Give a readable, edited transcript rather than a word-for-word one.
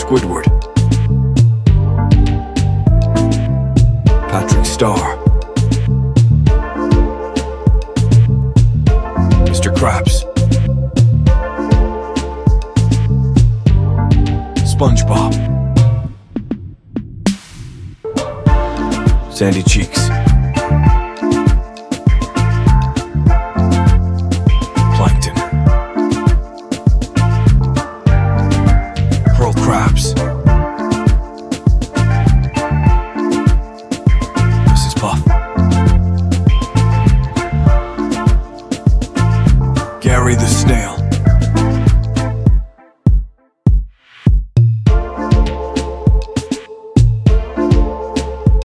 Squidward, Patrick Star, Mr. Krabs, SpongeBob, Sandy Cheeks, Plankton, Pearl Krabs, Mrs. Puff, Gary the Snail,